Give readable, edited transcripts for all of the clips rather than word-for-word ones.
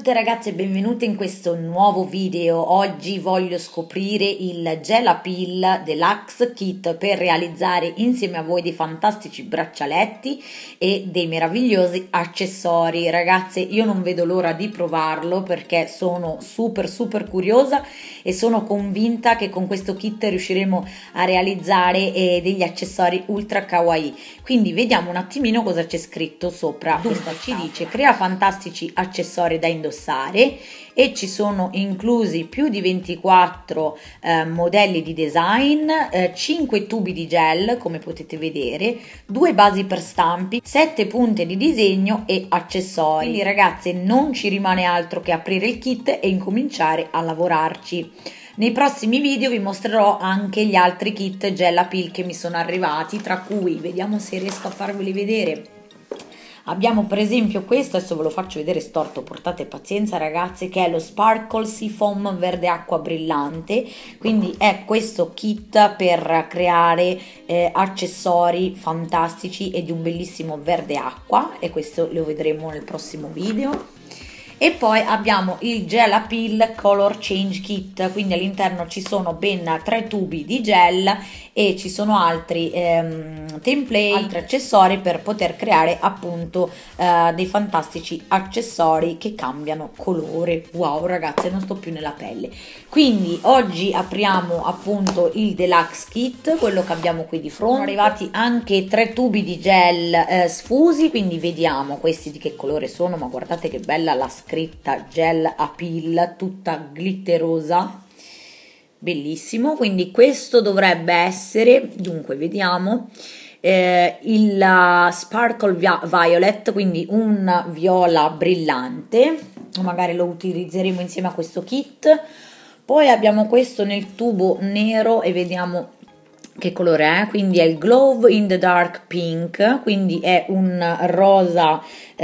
tutte ragazze e benvenute in questo nuovo video. Oggi voglio scoprire il Gel Appeal Deluxe Kit per realizzare insieme a voi dei fantastici braccialetti e dei meravigliosi accessori. Ragazze, io non vedo l'ora di provarlo perché sono super curiosa e sono convinta che con questo kit riusciremo a realizzare degli accessori ultra kawaii. Quindi vediamo un attimino cosa c'è scritto sopra. Dunque ci dice: crea fantastici accessori da indossare, e ci sono inclusi più di 24 modelli di design, 5 tubi di gel come potete vedere, 2 basi per stampi, 7 punte di disegno e accessori. Quindi ragazze, non ci rimane altro che aprire il kit e incominciare a lavorarci. Nei prossimi video vi mostrerò anche gli altri kit Gel Appeal che mi sono arrivati, tra cui, vediamo se riesco a farveli vedere, abbiamo per esempio questo, adesso ve lo faccio vedere storto, portate pazienza ragazze, che è lo Sparkle Sea Foam verde acqua brillante. Quindi è questo kit per creare accessori fantastici e di un bellissimo verde acqua, e questo lo vedremo nel prossimo video. E poi abbiamo il Gel Appeal Color Change Kit, quindi all'interno ci sono ben 3 tubi di gel e ci sono altri template, altri accessori per poter creare appunto dei fantastici accessori che cambiano colore. Wow ragazze, non sto più nella pelle. Quindi oggi apriamo appunto il Deluxe Kit, quello che abbiamo qui di fronte. Sono arrivati anche 3 tubi di gel sfusi, quindi vediamo questi di che colore sono, ma guardate che bella la scritta Gel Appeal, tutta glitterosa, bellissimo. Quindi questo dovrebbe essere, dunque vediamo, il Sparkle Violet, quindi un viola brillante, magari lo utilizzeremo insieme a questo kit. Poi abbiamo questo nel tubo nero e vediamo che colore è, quindi è il Glow in the Dark Pink, quindi è un rosa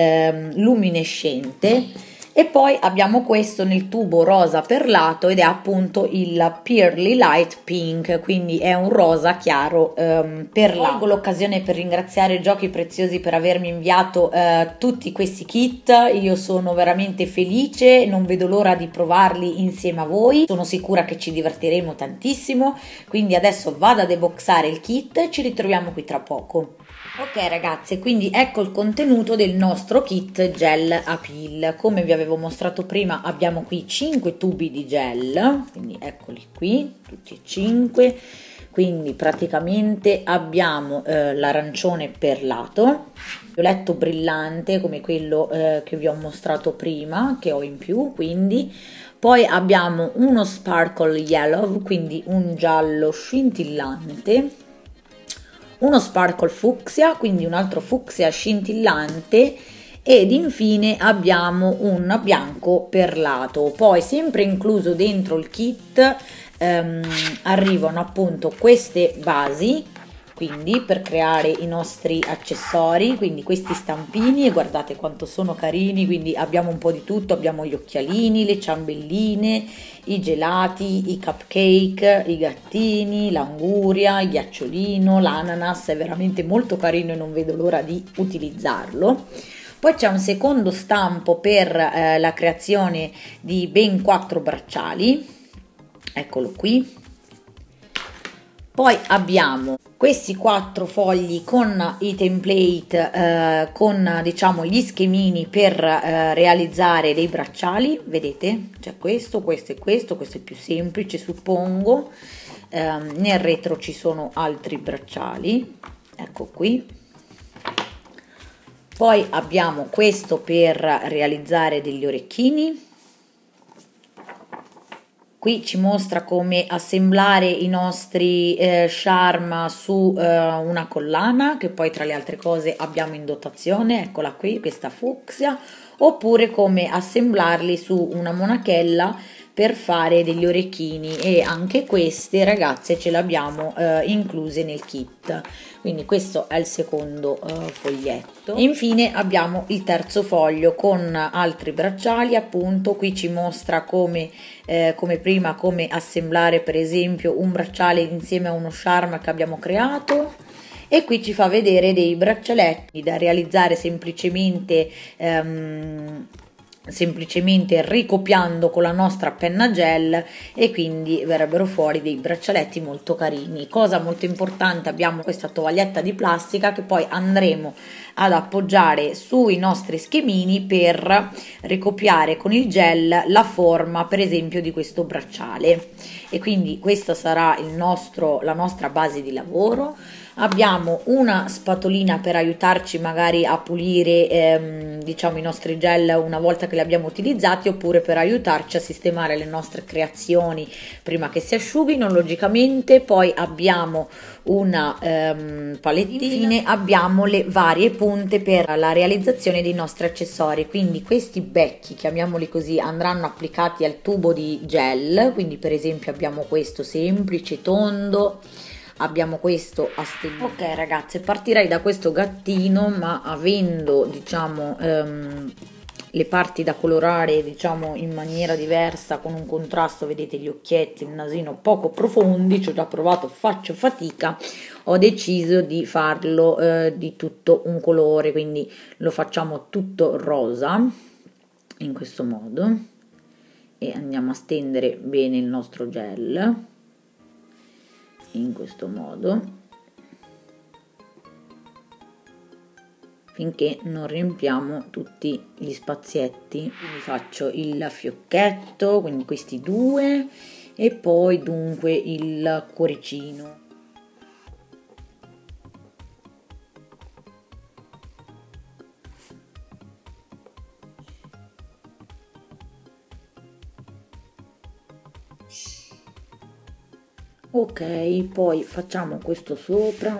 luminescente. E poi abbiamo questo nel tubo rosa perlato ed è appunto il Pearly Light Pink, quindi è un rosa chiaro perlato. Colgo l'occasione per ringraziare Giochi Preziosi per avermi inviato tutti questi kit. Io sono veramente felice, non vedo l'ora di provarli insieme a voi, sono sicura che ci divertiremo tantissimo. Quindi adesso vado a deboxare il kit e ci ritroviamo qui tra poco. Ok ragazze, quindi ecco il contenuto del nostro kit Gel Appeal. Come vi avevo mostrato prima, abbiamo qui 5 tubi di gel, quindi eccoli qui, tutti e 5. Quindi praticamente abbiamo l'arancione perlato, violetto brillante come quello che vi ho mostrato prima, che ho in più, quindi. Poi abbiamo uno Sparkle Yellow, quindi un giallo scintillante, uno Sparkle Fucsia, quindi un altro fucsia scintillante, ed infine abbiamo un bianco perlato. Poi sempre incluso dentro il kit arrivano appunto queste basi, quindi per creare i nostri accessori, quindi questi stampini, e guardate quanto sono carini. Quindi abbiamo un po' di tutto, abbiamo gli occhialini, le ciambelline, i gelati, i cupcake, i gattini, l'anguria, il ghiacciolino, l'ananas, è veramente molto carino e non vedo l'ora di utilizzarlo. Poi c'è un secondo stampo per la creazione di ben 4 bracciali, eccolo qui. Poi abbiamo questi 4 fogli con i template, con diciamo gli schemini per realizzare dei bracciali, vedete? C'è questo e questo è più semplice suppongo. Nel retro ci sono altri bracciali, ecco qui. Poi abbiamo questo per realizzare degli orecchini. Qui ci mostra come assemblare i nostri charm su una collana, che poi tra le altre cose abbiamo in dotazione, eccola qui, questa fucsia, oppure come assemblarli su una monachella per fare degli orecchini, e anche queste ragazze ce le abbiamo incluse nel kit. Quindi questo è il secondo foglietto. Infine abbiamo il terzo foglio con altri bracciali, appunto qui ci mostra come prima come assemblare per esempio un bracciale insieme a uno charm che abbiamo creato, e qui ci fa vedere dei braccialetti da realizzare semplicemente semplicemente ricopiando con la nostra penna gel, e quindi verrebbero fuori dei braccialetti molto carini. Cosa molto importante, abbiamo questa tovaglietta di plastica che poi andremo ad appoggiare sui nostri schemini per ricopiare con il gel la forma, per esempio, di questo bracciale, e quindi questa sarà la nostra base di lavoro. Abbiamo una spatolina per aiutarci magari a pulire diciamo i nostri gel una volta che li abbiamo utilizzati, oppure per aiutarci a sistemare le nostre creazioni prima che si asciughino, logicamente. Poi abbiamo una palettina, infine abbiamo le varie punte per la realizzazione dei nostri accessori. Quindi questi becchi, chiamiamoli così, andranno applicati al tubo di gel. Quindi per esempio abbiamo questo semplice tondo, abbiamo questo a stelle. Ok ragazze, partirei da questo gattino, ma avendo diciamo le parti da colorare diciamo in maniera diversa, con un contrasto, vedete gli occhietti, il nasino poco profondi, ci ho già provato, faccio fatica, ho deciso di farlo di tutto un colore, quindi lo facciamo tutto rosa in questo modo, e andiamo a stendere bene il nostro gel in questo modo finché non riempiamo tutti gli spazietti. Quindi faccio il fiocchetto, quindi questi due, e poi dunque il cuoricino. Ok, poi facciamo questo sopra.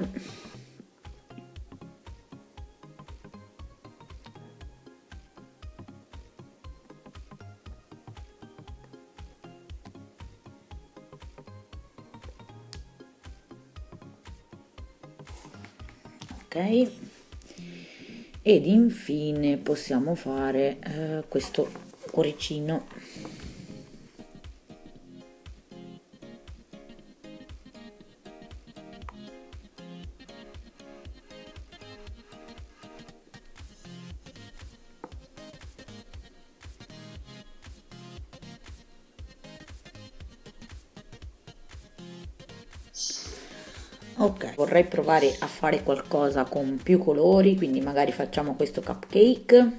Ok, ed infine possiamo fare questo cuoricino. Ok, vorrei provare a fare qualcosa con più colori, quindi magari facciamo questo cupcake.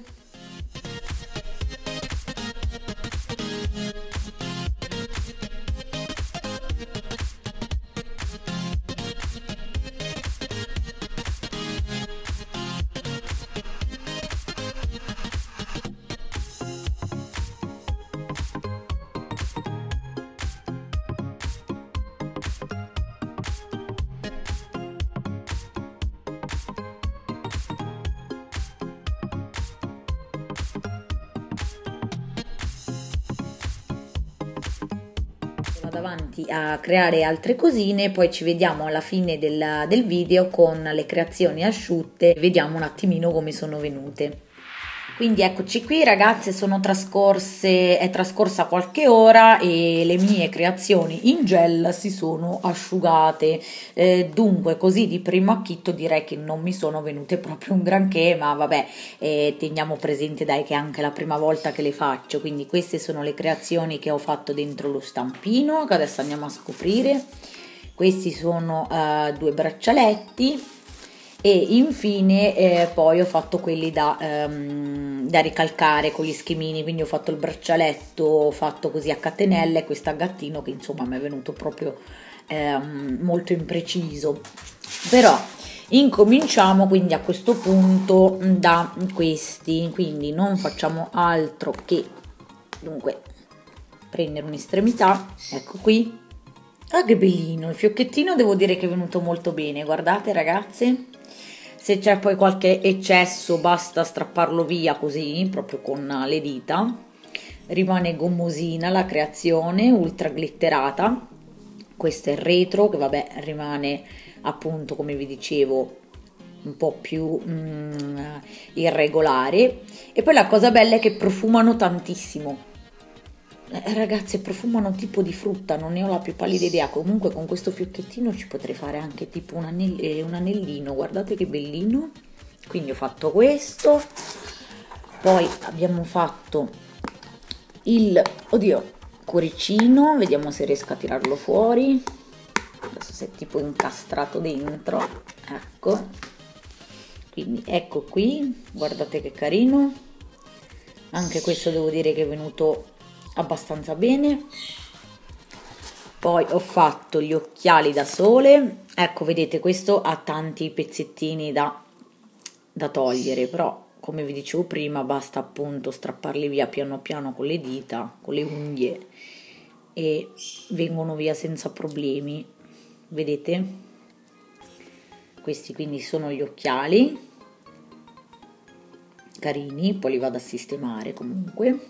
Avanti a creare altre cosine, poi ci vediamo alla fine del video con le creazioni asciutte, vediamo un attimino come sono venute. Quindi eccoci qui ragazze, è trascorsa qualche ora e le mie creazioni in gel si sono asciugate, dunque così di primo acchito direi che non mi sono venute proprio un granché, ma vabbè, teniamo presente dai che è anche la prima volta che le faccio. Quindi queste sono le creazioni che ho fatto dentro lo stampino, che adesso andiamo a scoprire. Questi sono due braccialetti. E infine poi ho fatto quelli da ricalcare con gli schemini, quindi ho fatto il braccialetto, ho fatto così a catenelle, e questo a gattino che insomma mi è venuto proprio molto impreciso. Però incominciamo quindi a questo punto da questi, quindi non facciamo altro che dunque prendere un'estremità, ecco qui. Ah, che bellino, il fiocchettino devo dire che è venuto molto bene, guardate ragazze. Se c'è poi qualche eccesso basta strapparlo via così, proprio con le dita. Rimane gommosina la creazione, ultra glitterata. Questo è il retro, che vabbè rimane appunto, come vi dicevo, un po' più irregolare. E poi la cosa bella è che profumano tantissimo. Ragazze, profumano tipo di frutta, non ne ho la più pallida idea. Comunque con questo fiocchettino ci potrei fare anche tipo un anellino, guardate che bellino. Quindi ho fatto questo, Poi abbiamo fatto il, oddio, cuoricino, vediamo se riesco a tirarlo fuori. Adesso si è tipo incastrato dentro, ecco, quindi ecco qui, guardate che carino, anche questo devo dire che è venuto abbastanza bene. Poi ho fatto gli occhiali da sole, ecco vedete questo ha tanti pezzettini da togliere, però come vi dicevo prima basta appunto strapparli via piano piano con le dita, con le unghie, e vengono via senza problemi. Vedete? Questi quindi sono gli occhiali carini, poi li vado a sistemare comunque.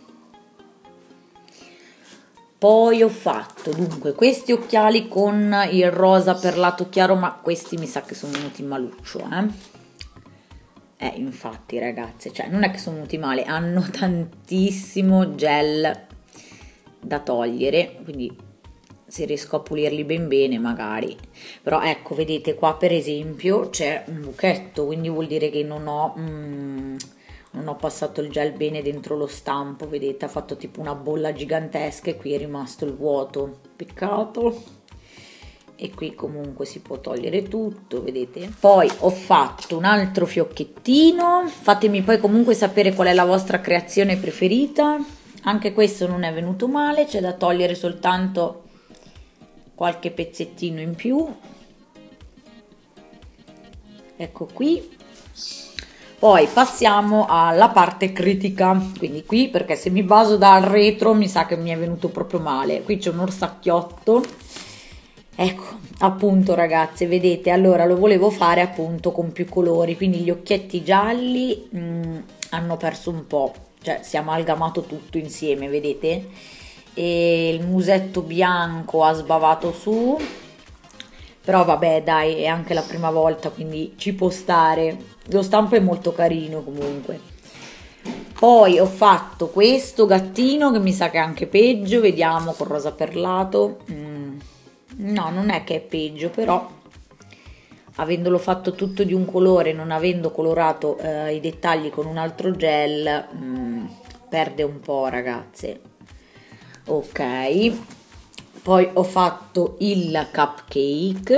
Poi ho fatto dunque questi occhiali con il rosa perlato chiaro, ma questi mi sa che sono venuti maluccio, infatti ragazze, cioè non è che sono venuti male, hanno tantissimo gel da togliere, quindi se riesco a pulirli ben bene magari. Però ecco, vedete qua per esempio c'è un buchetto, quindi vuol dire che non ho passato il gel bene dentro lo stampo, vedete, ha fatto tipo una bolla gigantesca e qui è rimasto il vuoto, peccato. E qui comunque si può togliere tutto, vedete. Poi ho fatto un altro fiocchettino, fatemi poi comunque sapere qual è la vostra creazione preferita. Anche questo non è venuto male, c'è da togliere soltanto qualche pezzettino in più, ecco qui. Poi passiamo alla parte critica, quindi qui, perché se mi baso dal retro mi sa che mi è venuto proprio male. Qui c'è un orsacchiotto, ecco appunto ragazze, vedete, allora lo volevo fare appunto con più colori, quindi gli occhietti gialli hanno perso un po', cioè si è amalgamato tutto insieme, vedete, e il musetto bianco ha sbavato su, però vabbè dai, è anche la prima volta quindi ci può stare, lo stampo è molto carino comunque. Poi ho fatto questo gattino che mi sa che è anche peggio, vediamo, con rosa perlato. No, non è che è peggio, però avendolo fatto tutto di un colore, non avendo colorato i dettagli con un altro gel, perde un po', ragazze. Ok, poi ho fatto il cupcake,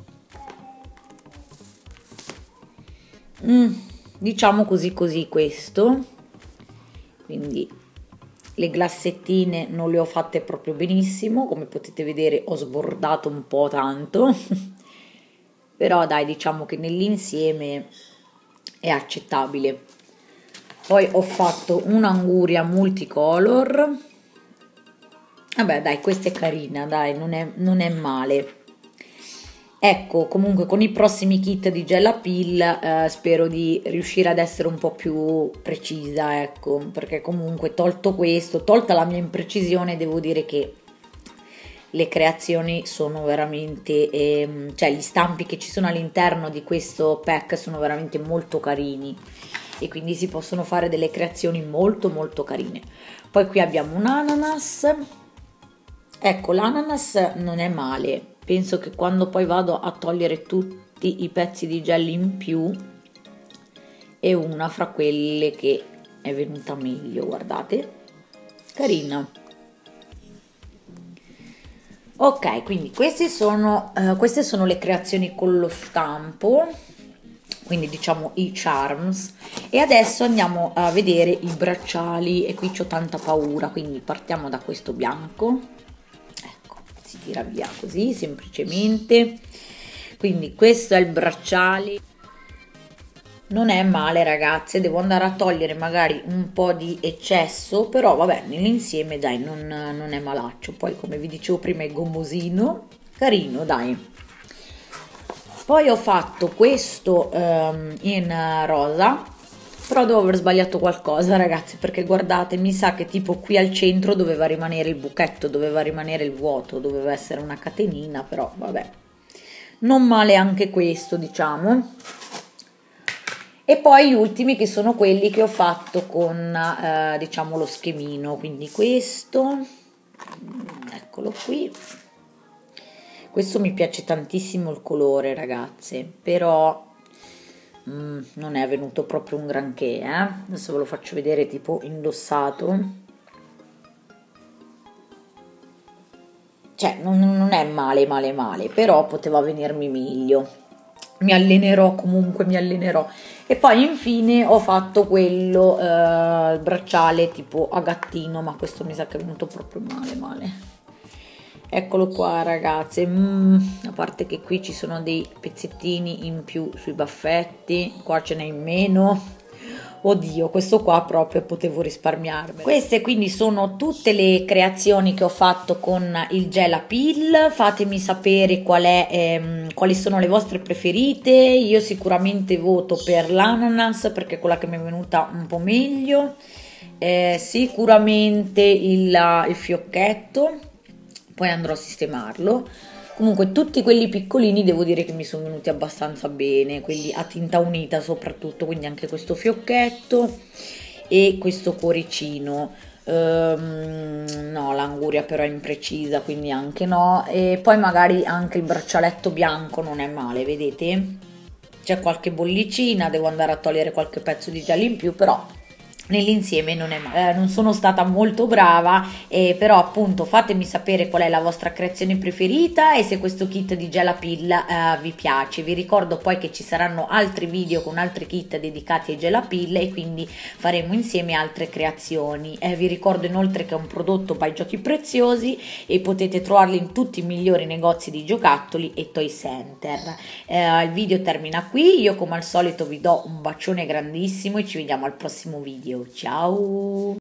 diciamo così così questo, quindi le glassettine non le ho fatte proprio benissimo, come potete vedere ho sbordato un po' tanto, però dai, diciamo che nell'insieme è accettabile. Poi ho fatto un'anguria multicolor, vabbè dai, questa è carina, dai, non è male. Ecco, comunque con i prossimi kit di Gel Appeal spero di riuscire ad essere un po' più precisa, ecco, perché comunque tolto questo, tolta la mia imprecisione, devo dire che le creazioni sono veramente, cioè gli stampi che ci sono all'interno di questo pack sono veramente molto carini e quindi si possono fare delle creazioni molto molto carine. Poi qui abbiamo un ananas, ecco l'ananas non è male. Penso che quando poi vado a togliere tutti i pezzi di gel in più è una fra quelle che è venuta meglio, guardate, carina. Ok, quindi queste sono le creazioni con lo stampo, quindi diciamo i charms, e adesso andiamo a vedere i bracciali e qui c'ho tanta paura, quindi partiamo da questo bianco. Si tira via così semplicemente, quindi questo è il bracciale, non è male ragazze, devo andare a togliere magari un po' di eccesso, però vabbè nell'insieme dai non è malaccio. Poi come vi dicevo prima è gommosino, carino dai. Poi ho fatto questo in rosa, però devo aver sbagliato qualcosa ragazzi, perché guardate, mi sa che tipo qui al centro doveva rimanere il buchetto, doveva rimanere il vuoto, doveva essere una catenina, però vabbè, non male anche questo, diciamo. E poi gli ultimi che sono quelli che ho fatto con diciamo lo schemino, quindi questo, eccolo qui. Questo mi piace tantissimo il colore ragazze, però non è venuto proprio un granché, adesso ve lo faccio vedere tipo indossato, cioè non è male, però poteva venirmi meglio. Mi allenerò comunque, mi allenerò. E poi infine ho fatto quello, il bracciale tipo a gattino, ma questo mi sa che è venuto proprio male. Eccolo qua ragazze, a parte che qui ci sono dei pezzettini in più sui baffetti, qua ce n'è in meno. Oddio, questo qua proprio potevo risparmiarmelo. Queste quindi sono tutte le creazioni che ho fatto con il gel a pill. Fatemi sapere quali sono le vostre preferite. Io sicuramente voto per l'ananas perché è quella che mi è venuta un po' meglio. Sicuramente il fiocchetto, poi andrò a sistemarlo. Comunque tutti quelli piccolini devo dire che mi sono venuti abbastanza bene, quelli a tinta unita soprattutto, quindi anche questo fiocchetto e questo cuoricino. No, l'anguria però è imprecisa, quindi anche no. E poi magari anche il braccialetto bianco non è male, vedete? C'è qualche bollicina, devo andare a togliere qualche pezzo di gel in più, però nell'insieme non è male. Non sono stata molto brava, però appunto fatemi sapere qual è la vostra creazione preferita e se questo kit di Gel a Pill vi piace. Vi ricordo poi che ci saranno altri video con altri kit dedicati ai Gel a Pill e quindi faremo insieme altre creazioni. Vi ricordo inoltre che è un prodotto by Giochi Preziosi e potete trovarlo in tutti i migliori negozi di giocattoli e toy center. Il video termina qui, io come al solito vi do un bacione grandissimo e ci vediamo al prossimo video. Ciao!